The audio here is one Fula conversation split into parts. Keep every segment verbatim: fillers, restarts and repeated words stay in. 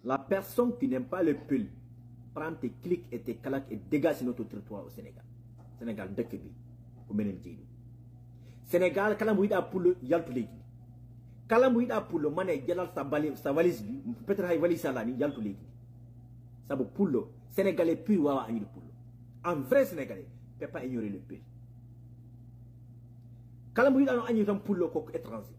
La personne qui n'aime pas le pull prend tes clics et tes claques et dégage sur notre territoire au Sénégal. Sénégal de Kébi. Sénégal, quand on a pour le yaltulegi. Quand on a pour le mané, yalal sa valise, peut-être qu'il valise la ni yaltulegi. Ça veut pour le Sénégalais pur ou à pour le. En vrai Sénégalais, ne peut pas ignorer le pull. Quand on a un pour le coq étranger.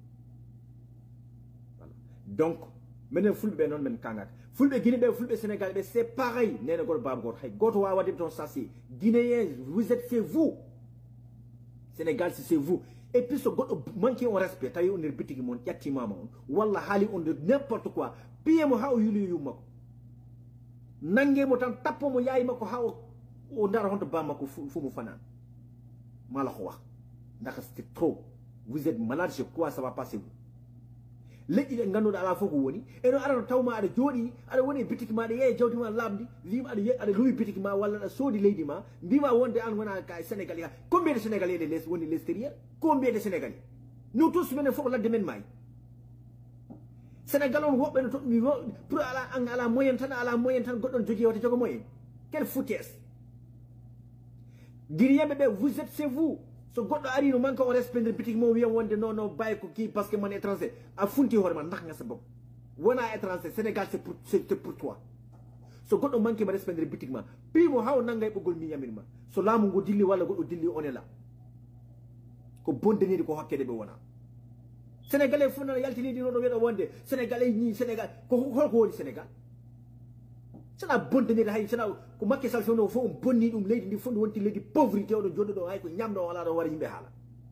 Donc, maintenant, fulbe non men kangak. Fulbe Guinée, fulbe Sénégal, c'est pareil. Néna gor bab gor hay. Goto wa wadim ton sasi. Guinéens, vous êtes c'est vous. Sénégal, c'est vous. Et puis ce goto manqué on respect. Tayi on répété mon yatti mama on. Wallah hali on de n'importe quoi. Piye mo haw yulu yu mako. Nange mo tan tapo mo yayi mako haw o ndara honto ba mako fu mu fanan. Mala ko wax. Ndax c'est trop. Vous êtes malade, je crois ça va passer vous. Leji de ngano ala foko woni eno ara tawma ada jodi ada woni bitiki ma de ye jawdi ma lamdi vima ada ada luwi bitiki ma wala da sodi leydi ma bima wonde an wona ka Sénégalais combien de Sénégalais de l'est woni l'extérieur combien de Sénégalais nous tous menen foko la demen may Sénégal on wobbe no to mi pour ala an ala moyen tan ala moyen tan goddon jogi wata jogo moyen quelle foutaise Guinéen be vous êtes c'est vous. So goddo ari no manka o respecter bitik mo wiam wonde non non bay ko ki parce que man étranger a funti hore man ndax nga sa bopp wona étranger Sénégal c'est pour c'est pour toi so goddo manki ma respecter bitik ma pi mo haw nangay bogol mi yamin ma so lamu ngo dilli wala goddo dilli onela ko bondeni ko hakkede be wona Sénégalais funa yaltini di no do wedo wonde Sénégalais ni Sénégal ko holko woni Sénégal sana bondeni hay sana ko makke sal fono fo on bonni dum leydi ndi fondo wonti leydi pauvreté o do jodo do hay ko nyamdo wala do wari yimbe hala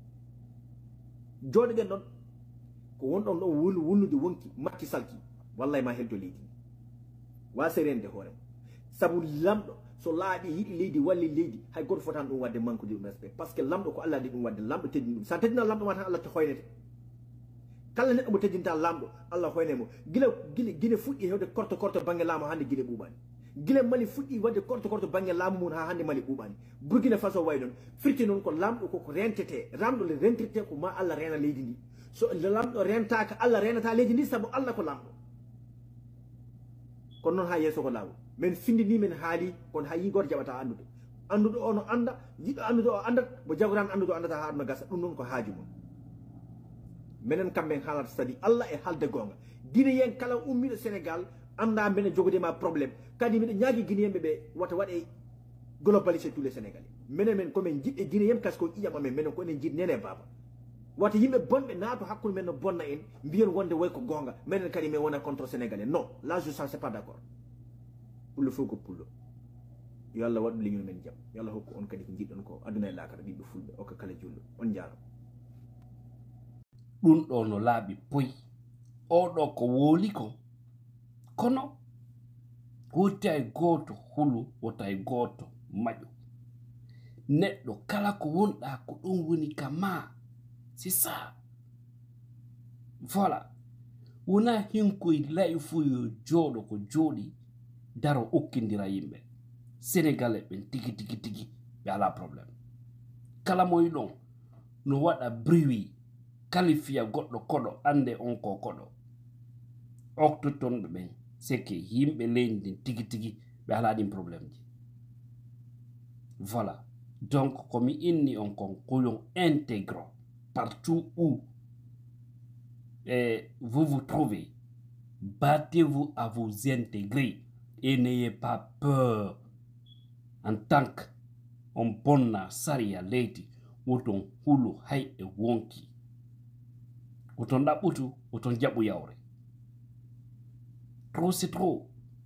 jode den non ko wondon do wulu wulude wonki makki salki wallahi ma helto leydi wa serende hore sabu lamdo so laabi yidi leydi walli leydi hay goto fotan dum wadde manko di respect parce que lamdo ko Allah di dum wadde lamdo teddi dum sa teddina lamdo ma tan Allah to hoynete kala neddo mo teddinta lamdo Allah hoynemo gila gila gine fuddi hewde korto korto bangi lamo hande gile bubani gile Mali fuddi wadde korto korto bangi lamo mun ha hande Mali bubani Burkina Faso way non firti non ko lamdo ko ko rentete ramdo le rentete ko ma Allah rena leydi ndi so le lamdo renta ka Allah renata leydi ndi sabu Allah ko lamdo kon non ha yeso ko lawo men findi ni men haali kon ha yi gor jabata andude andudo ono anda yiddo andudo o andat bo jagoran andudo andata ha no gasa dum non ko haaju mun menen kamben halat stadi Allah e halde gonga Guinéen kala ummi do Sénégal anda men jogode ma problème kadi mi nyaagi Guinéen be wata wade globaliser tous les Sénégalais menen men ko men jidde Guinéen kasko iyama men menen ko en jid nene baba wata yimbe bonbe naato hakku men no bonna en biyen wonde way ko gonga menen kadi me wona contre Sénégalais non là je ne suis pas d'accord pour le faut que pour le yalla wadu li ñu men jam yalla hokku on kadi ko jiddon ko aduna e lakara bibbe fulbe o ko kala jullo on jaaro ɗum ɗo no laaɓi poyi oɗo ko wooli ko kono wotti ay gooto hulu wota ay gooto maƴo neɗɗo kala ko wonɗa ko ɗum woni ka ma c'est ça voilà wona hinkoye layi fuu yo jooɗo ko jooɗi daro ukkindira yimɓe sénégalais ɓen tigi tigi tigi ɓe ala probléme kala moyi ɗon no waɗa bruit qualifia goɗɗo koɗo ande on ko koɗo oktotonɓe ɓen seke yimɓe leydi ndin tigi tigi ɓe ala ɗin probléme ji voilà donc komi inni on kon koyon intégro partout où eh, vous vous trouvez battez-vous à vous intégrer et n'ayez pas peur en tant que on bonna saria leydi woton hulu hay e wonki woton ɗaɓɓutu woton jaɓu yawre trop c'est trop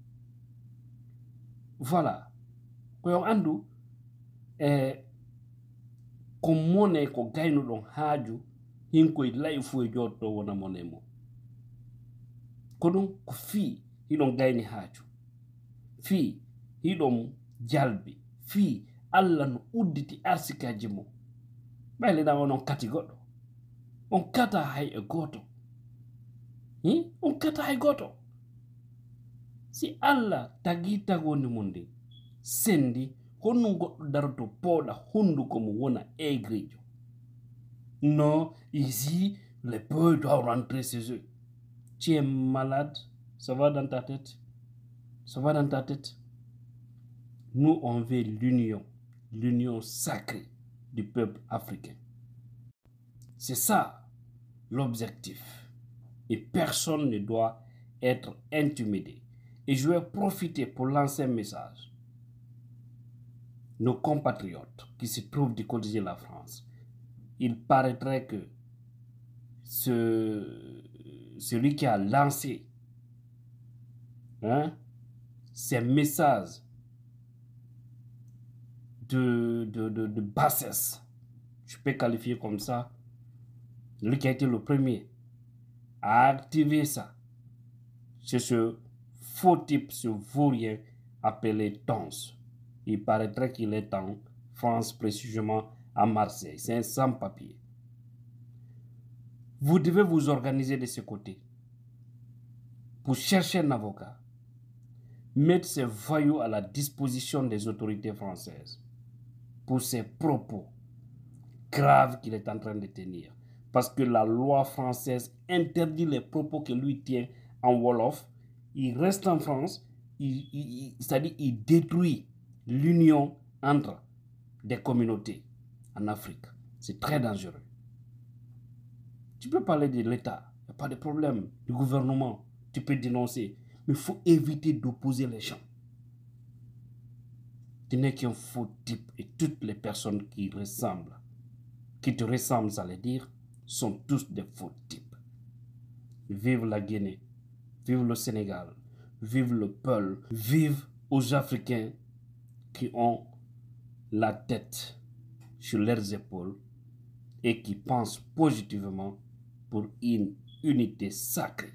voilà koyon andu e ko mone ko gaynuɗon haaju hinkoye layi fuu e jotto wona mone mo ko ɗum ko fii hiɗon gayni haaju fii hiɗon jalbi fii Allah no udditi arsikaji mo ɓayleɗama onon kati goɗɗo on kata hay e goto hmm? on kata hay goto si Allah tagi tagoni mon nde sendi honno goɗɗo daroto pooɗa hunduko mo wona aigrijo non ici les peuples doivent rentrer chez eux tu es malade ça va dans ta tête Ça va dans ta tête? Nous, on veut l'union, l'union sacrée du peuple africain. C'est ça l'objectif. Et personne ne doit être intimidé. Et je vais profiter pour lancer un message. Nos compatriotes qui se trouvent du côté de la France, il paraîtrait que ce, celui qui a lancé hein, ces messages de, de, de, de bassesse, je peux qualifier comme ça, lui qui a été le premier à activer ça, c'est ce faux type, ce vaurien appelé Tons. Il paraîtrait qu'il est en France, précisément à Marseille. C'est un sans-papier. Vous devez vous organiser de ce côté pour chercher un avocat, mettre ces voyous à la disposition des autorités françaises pour ces propos graves qu'il est en train de tenir. Parce que la loi française interdit les propos que lui tient en Wolof. Il reste en France, il, il, c'est-à-dire qu'il détruit l'union entre des communautés en Afrique. C'est très dangereux. Tu peux parler de l'État, il n'y a pas de problème, du gouvernement, tu peux dénoncer, mais il faut éviter d'opposer les gens. Tu n'es qu'un faux type et toutes les personnes qui ressemblent, qui te ressemblent, ça veut dire, sont tous des faux types. Vive la Guinée, vive le Sénégal, vive le Peul, vive aux Africains qui ont la tête sur leurs épaules et qui pensent positivement pour une unité sacrée.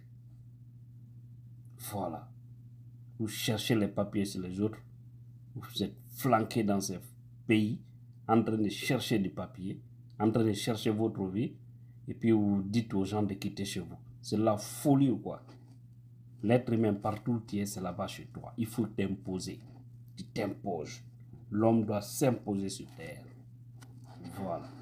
Voilà. Vous cherchez les papiers sur les autres, vous êtes flanqués dans ces pays, en train de chercher du papier, en train de chercher votre vie, et puis vous dites aux gens de quitter chez vous. C'est la folie ou quoi? L'être humain partout où tu es, c'est là-bas chez toi. Il faut t'imposer. Tu t'imposes. L'homme doit s'imposer sur terre. Voilà.